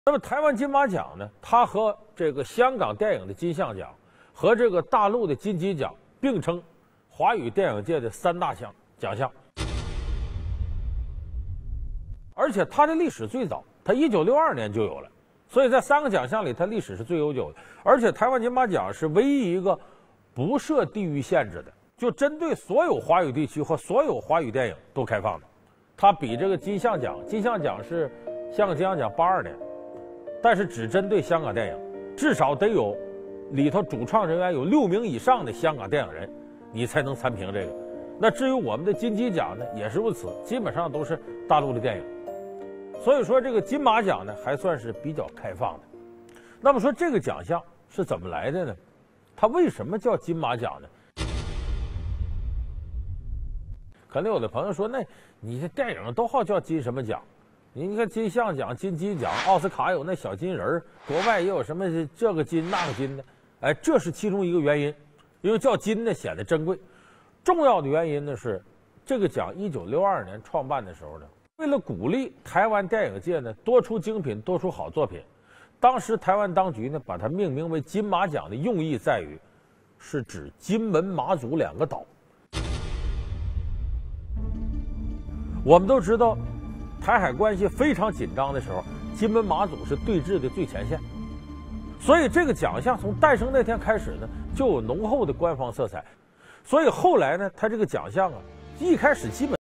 那么台湾金马奖呢，它和这个香港电影的金像奖和这个大陆的金鸡奖并称华语电影界的3大奖项。而且它的历史最早，它1962年就有了，所以在3个奖项里，它历史是最悠久的。而且台湾金马奖是唯一一个不设地域限制的，就针对所有华语地区和所有华语电影都开放的。它比这个金像奖是香港金像奖82年。但是只针对香港电影，至少得有里头主创人员有6名以上的香港电影人，你才能参评这个。那至于我们的金鸡奖呢，也是如此，基本上都是大陆的电影。所以说这个金马奖呢，还算是比较开放的。那么说这个奖项是怎么来的呢？它为什么叫金马奖呢？可能有的朋友说，那你这电影都好叫金什么奖？你看金像奖、金鸡奖、奥斯卡有那小金人儿，国外也有什么这个金那个金的，哎，这是其中一个原因，因为叫金呢显得珍贵。重要的原因呢是，这个奖1962年创办的时候呢，为了鼓励台湾电影界呢多出精品、多出好作品，当时台湾当局呢把它命名为金马奖的用意在于，是指金门、马祖2个岛。我们都知道。台海关系非常紧张的时候，金门、马祖是对峙的最前线，所以这个奖项从诞生那天开始呢，就有浓厚的官方色彩。所以后来呢，它这个奖项啊，一开始基本。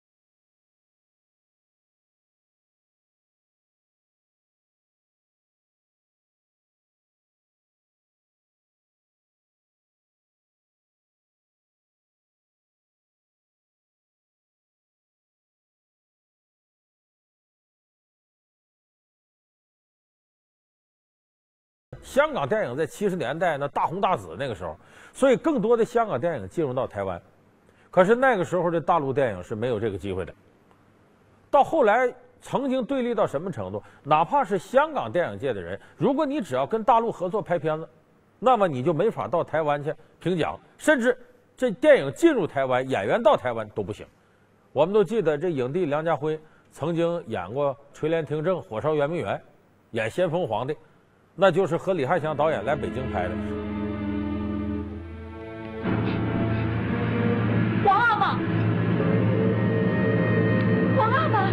香港电影在70年代那大红大紫那个时候，所以更多的香港电影进入到台湾。可是那个时候的大陆电影是没有这个机会的。到后来曾经对立到什么程度？哪怕是香港电影界的人，如果你只要跟大陆合作拍片子，那么你就没法到台湾去评奖，甚至这电影进入台湾，演员到台湾都不行。我们都记得这影帝梁家辉曾经演过《垂帘听政》《火烧圆明园》，演先锋皇帝。那就是和李翰祥导演来北京拍的。 王阿玛，王阿玛。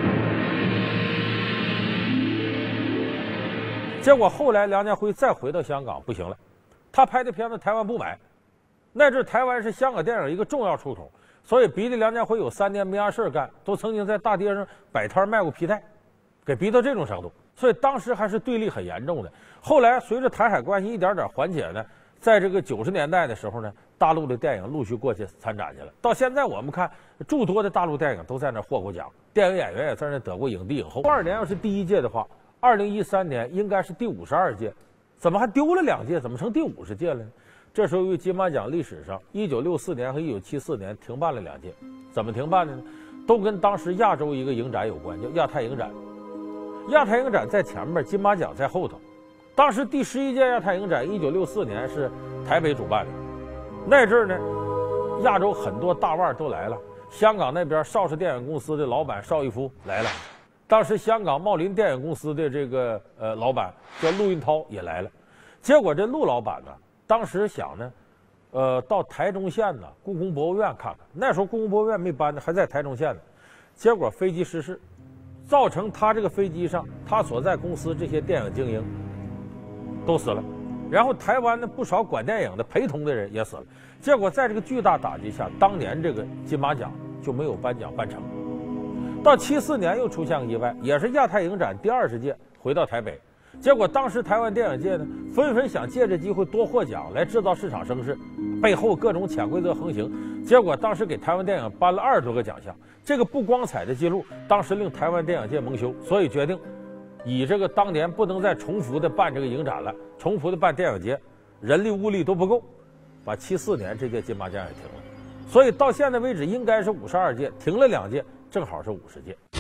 结果后来梁家辉再回到香港不行了，他拍的片子台湾不买，那阵台湾是香港电影一个重要出口，所以逼得梁家辉有3年没啥事干，都曾经在大街上摆摊卖过皮带，给逼到这种程度。所以当时还是对立很严重的。后来随着台海关系一点点缓解呢，在这个90年代的时候呢，大陆的电影陆续过去参展去了。到现在我们看，诸多的大陆电影都在那获过奖，电影演员也在那得过影帝影后。22年要是第1届的话，2013年应该是第52届，怎么还丢了2届？怎么成第50届了呢？这是由于金马奖历史上1964年和1974年停办了2届。怎么停办的呢？都跟当时亚洲一个影展有关，叫亚太影展。亚太影展在前面，金马奖在后头。当时第11届亚太影展1964年是台北主办的，那阵儿呢，亚洲很多大腕都来了。香港那边邵氏电影公司的老板邵逸夫来了，当时香港茂林电影公司的这个老板叫陆运涛也来了。结果这陆老板呢，当时想呢，到台中县呢故宫博物院看看。那时候故宫博物院没搬呢，还在台中县呢。结果飞机失事。造成他这个飞机上，他所在公司这些电影精英都死了，然后台湾的不少管电影的陪同的人也死了。结果在这个巨大打击下，当年这个金马奖就没有颁奖办成。到74年又出现个意外，也是亚太影展第20届回到台北，结果当时台湾电影界呢纷纷想借这机会多获奖来制造市场声势，背后各种潜规则横行。结果当时给台湾电影颁了20多个奖项，这个不光彩的记录，当时令台湾电影界蒙羞，所以决定以这个当年不能再重复的办这个影展了，重复的办电影节，人力物力都不够，把74年这届金马奖也停了。所以到现在为止应该是52届，停了2届，正好是50届。